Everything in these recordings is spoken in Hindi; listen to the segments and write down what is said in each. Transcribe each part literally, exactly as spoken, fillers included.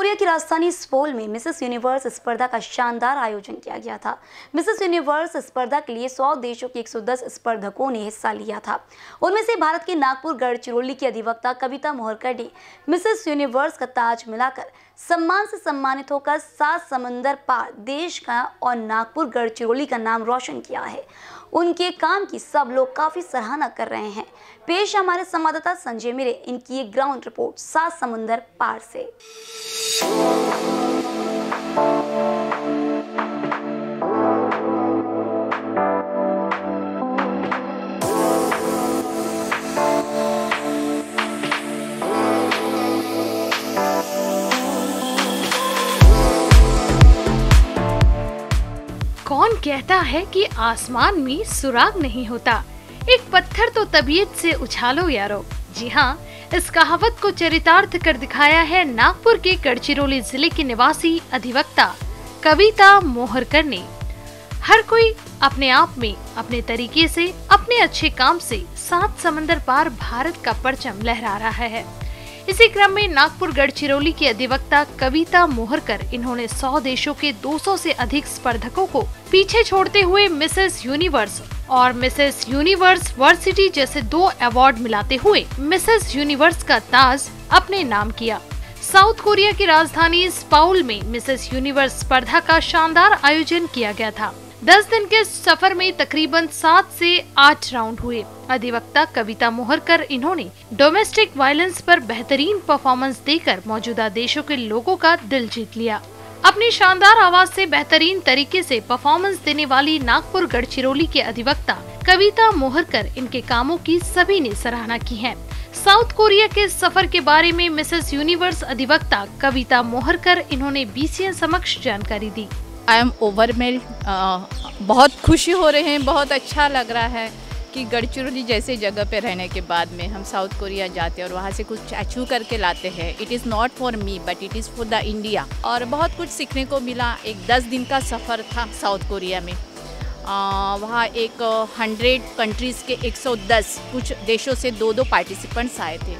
कोरिया की राजधानी सियोल में मिसेस यूनिवर्स स्पर्धा का शानदार आयोजन किया गया था। मिसेस यूनिवर्स स्पर्धा के लिए सौ देशों के एक सौ दस स्पर्धकों ने हिस्सा लिया था। उनमें से भारत के नागपुर गढ़चिरौली की अधिवक्ता कविता मोहरकर ने मिसेस यूनिवर्स का ताज मिलाकर सम्मान से सम्मानित होकर सात समंदर पार देश का और नागपुर गढ़चिरौली का नाम रोशन किया है। उनके काम की सब लोग काफी सराहना कर रहे हैं। पेश हमारे संवाददाता संजय मिरे इनकी एक ग्राउंड रिपोर्ट सात समुंदर पार से। कौन कहता है कि आसमान में सुराग नहीं होता, एक पत्थर तो तबीयत से उछालो यारो। जी हाँ, इस कहावत को चरितार्थ कर दिखाया है नागपुर के गढ़चिरौली जिले के निवासी अधिवक्ता कविता मोहरकर ने। हर कोई अपने आप में अपने तरीके से अपने अच्छे काम से सात समंदर पार भारत का परचम लहरा रहा है। इसी क्रम में नागपुर गढ़चिरौली की अधिवक्ता कविता मोहरकर इन्होंने सौ देशों के दो सौ से अधिक स्पर्धकों को पीछे छोड़ते हुए मिसेस यूनिवर्स और मिसेस यूनिवर्स वर्सिटी जैसे दो अवार्ड मिलाते हुए मिसेस यूनिवर्स का ताज अपने नाम किया। साउथ कोरिया की राजधानी सियोल में मिसेस यूनिवर्स स्पर्धा का शानदार आयोजन किया गया था। दस दिन के सफर में तकरीबन सात से आठ राउंड हुए। अधिवक्ता कविता मोहरकर इन्होंने डोमेस्टिक वायलेंस पर बेहतरीन परफॉर्मेंस देकर मौजूदा देशों के लोगों का दिल जीत लिया। अपनी शानदार आवाज से बेहतरीन तरीके से परफॉर्मेंस देने वाली नागपुर गढ़चिरौली के अधिवक्ता कविता मोहरकर इनके कामों की सभी ने सराहना की है। साउथ कोरिया के सफर के बारे में मिसेस यूनिवर्स अधिवक्ता कविता मोहरकर इन्होंने बीसीएन समक्ष जानकारी दी। आई एम ओवरवेल्ड, बहुत खुशी हो रहे हैं, बहुत अच्छा लग रहा है कि गढ़चिरौली जैसे जगह पे रहने के बाद में हम साउथ कोरिया जाते हैं और वहाँ से कुछ अचीव करके लाते हैं। It is not for me but it is for the India. और बहुत कुछ सीखने को मिला। एक दस दिन का सफ़र था साउथ कोरिया में। आ, वहाँ एक हंड्रेड कंट्रीज़ के एक सौ दस कुछ देशों से दो दो पार्टिसिपेंट्स आए थे।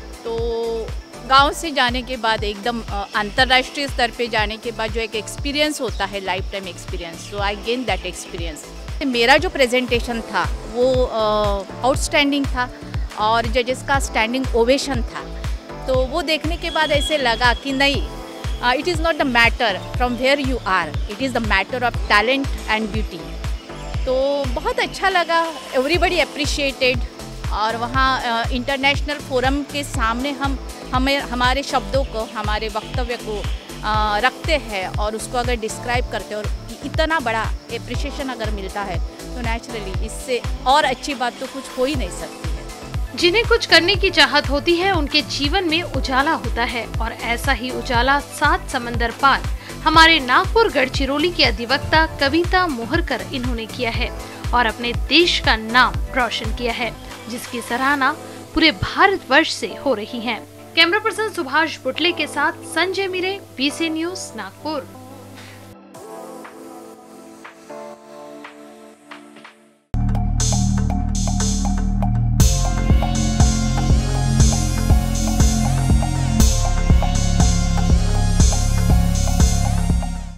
तो गांव से जाने के बाद एकदम अंतर्राष्ट्रीय स्तर पे जाने के बाद जो एक एक्सपीरियंस होता है, life time experience, so I gain that experience. मेरा जो प्रेजेंटेशन था वो आउटस्टैंडिंग था और जजेस का स्टैंडिंग ओवेशन था। तो वो देखने के बाद ऐसे लगा कि नहीं, it is not the matter from where you are, it is the matter of talent and beauty. तो बहुत अच्छा लगा, एवरीबडी अप्रिशिएटेड। और वहाँ इंटरनेशनल फोरम के सामने हम हमें हमारे शब्दों को, हमारे वक्तव्य को आ, रखते हैं और उसको अगर डिस्क्राइब करते हैं और इतना बड़ा एप्रिशिएशन अगर मिलता है तो नेचुरली इससे और अच्छी बात तो कुछ हो ही नहीं सकती है। जिन्हें कुछ करने की चाहत होती है उनके जीवन में उजाला होता है और ऐसा ही उजाला सात समंदर पार हमारे नागपुर गढ़चिरौली की अधिवक्ता कविता मोहरकर इन्होंने किया है और अपने देश का नाम रोशन किया है, जिसकी सराहना पूरे भारतवर्ष से हो रही है। कैमरा पर्सन सुभाष बुटले के साथ संजय मिरे, बीसी न्यूज नागपुर।